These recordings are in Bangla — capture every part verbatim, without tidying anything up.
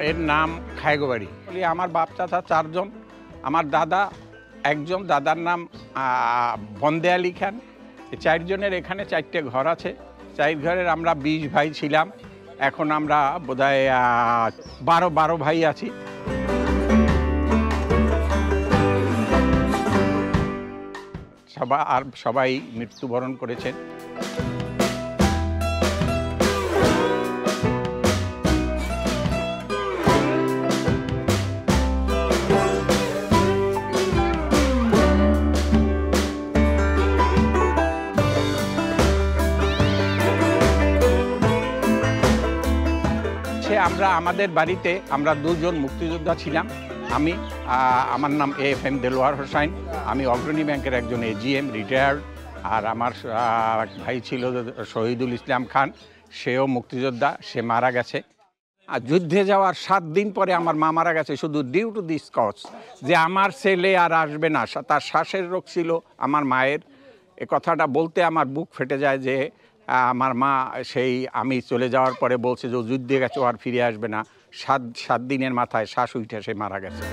এর নাম খায়গোবাড়ি। আমার বাপ চাচা চারজন, আমার দাদা একজন, দাদার নাম বন্দে আলী খান। চারজনের এখানে চারটে ঘর আছে। চার ঘরের আমরা বিশ ভাই ছিলাম, এখন আমরা বোধহয় বারো বারো ভাই আছি। সবাই আর সবাই মৃত্যুবরণ করেছেন। আমরা আমাদের বাড়িতে আমরা দুজন মুক্তিযোদ্ধা ছিলাম। আমি আমার নাম A F M Delwar Hossain, আমি অগ্রণী ব্যাংকের একজন এজিএম রিটায়ার্ড। আর আমার ভাই ছিল শহীদুল ইসলাম খান, সেও মুক্তিযোদ্ধা, সে মারা গেছে। আর যুদ্ধে যাওয়ার সাত দিন পরে আমার মা মারা গেছে, শুধু ডিউ টু দিস কজ, যে আমার ছেলে আর আসবে না। তার শ্বাসের রোগ ছিল আমার মায়ের। এ কথাটা বলতে আমার বুক ফেটে যায় যে আমার মা সেই আমি চলে যাওয়ার পরে বলছে যে যুদ্ধে গেছে, আর ফিরে আসবে না। সাত সাত দিনের মাথায় শ্বাস উঠে সে মারা গেছে।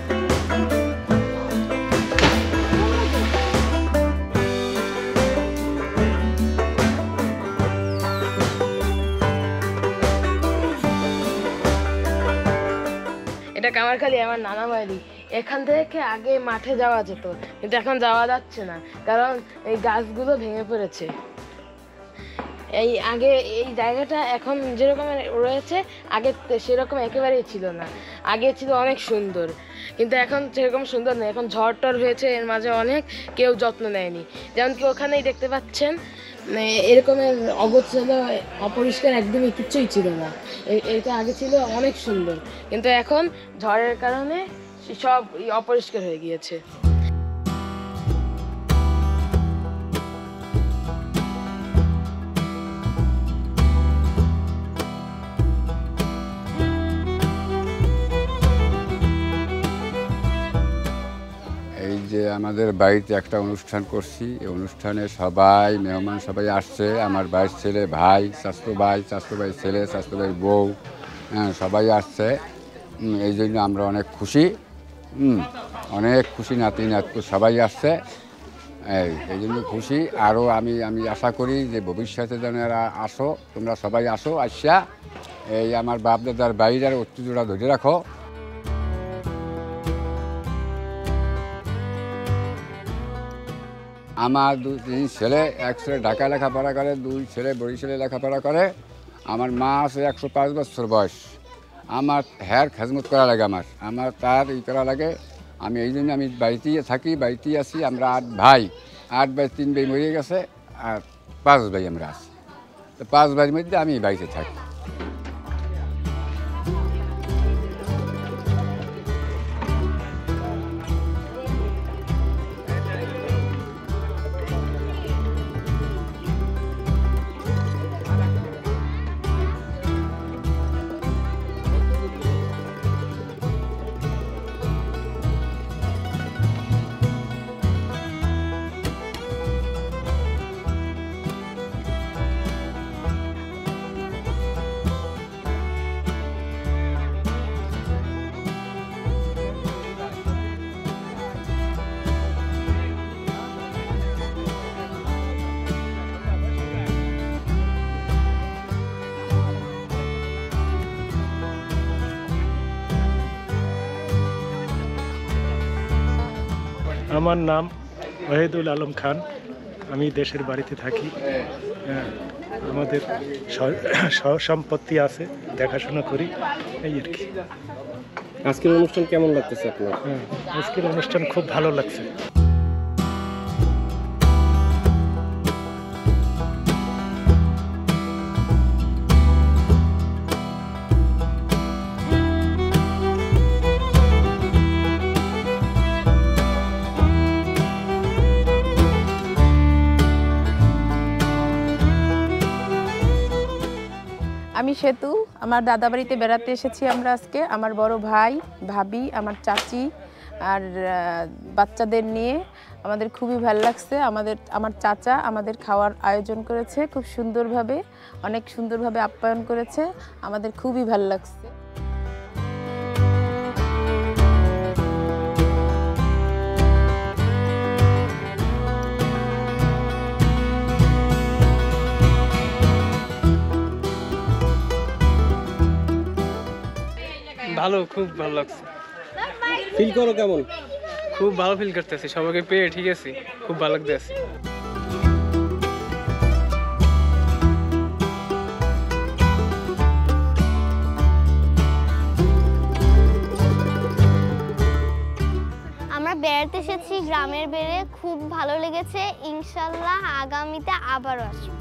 এটা কামারখালী, আমার নানা বাড়ি। এখান থেকে আগে মাঠে যাওয়া যেত, কিন্তু এখন যাওয়া যাচ্ছে না, কারণ এই গাছগুলো ভেঙে পড়েছে। এই আগে এই জায়গাটা এখন যেরকম রয়েছে আগে সেরকম একেবারেই ছিল না। আগে ছিল অনেক সুন্দর, কিন্তু এখন সেরকম সুন্দর নেই। এখন ঝড় টর হয়েছে, এর মাঝে অনেক কেউ যত্ন নেয়নি। যেমন কি ওখানেই দেখতে পাচ্ছেন, এরকমের অগোছালো অপরিষ্কার একদমই কিচ্ছুই ছিল না। এটা আগে ছিল অনেক সুন্দর, কিন্তু এখন ঝড়ের কারণে সব অপরিষ্কার হয়ে গিয়েছে। যে আমাদের বাড়িতে একটা অনুষ্ঠান করছি, এই অনুষ্ঠানে সবাই মেহমান সবাই আসছে। আমার ভাইয়ের ছেলে, ভাই, চাচতো ভাই, চাচতো ভাইয়ের ছেলে, চাচতো ভাইয়ের বউ, হ্যাঁ সবাই আসছে। এই জন্য আমরা অনেক খুশি, হুম অনেক খুশি, নাতি নাতকু সবাই আসছে, এই এই জন্য খুশি। আরও আমি আমি আশা করি যে ভবিষ্যতে যেন এরা আসো, তোমরা সবাই আসো, আসা এই আমার বাপ দাদার বাড়ির ঐতিহ্যটা ধরে রাখো। আমার দুই তিন ছেলে, এক ছেলে ঢাকায় লেখাপড়া করে, দুই ছেলে বরিশালে লেখাপড়া করে। আমার মা আছে একশো পাঁচ বছর বয়স। আমার হ্যার খেজমত করা লাগে, আমার আমার তার ই করা লাগে। আমি এই জন্য আমি বাড়িতেই থাকি, বাড়িতেই আছি। আমরা আট ভাই, আট ভাই তিন ভাই মরে গেছে, আর পাঁচ ভাই আমরা আছি। তো পাঁচ ভাইয়ের মধ্যে আমি বাড়িতে থাকি। আমার নাম ওয়াহিদুল আলম খান, আমি দেশের বাড়িতে থাকি। আমাদের সম্পত্তি আছে, দেখাশোনা করি, এই আর কি। আজকের অনুষ্ঠান কেমন লাগতেছে আপনার? আজকের অনুষ্ঠান খুব ভালো লাগছে। আমি সেতু, আমার দাদা বাড়িতে বেড়াতে এসেছি আমরা আজকে। আমার বড় ভাই, ভাবি, আমার চাচি আর বাচ্চাদের নিয়ে আমাদের খুবই ভালো লাগছে। আমাদের আমার চাচা আমাদের খাওয়ার আয়োজন করেছে খুব সুন্দরভাবে, অনেক সুন্দরভাবে আপ্যায়ন করেছে, আমাদের খুবই ভালো লাগছে। ভালো, খুব ভালো লাগছে। ফিল করো কেমন? খুব ভালো ফিল করতেছি, সবাইকে পেয়ে ঠিক আছে, খুব ভালো লাগতেছে। আমরা বেড়াতে এসেছি গ্রামের বেড়ে, খুব ভালো লেগেছে। ইনশাল্লাহ আগামীতে আবারও আসবো।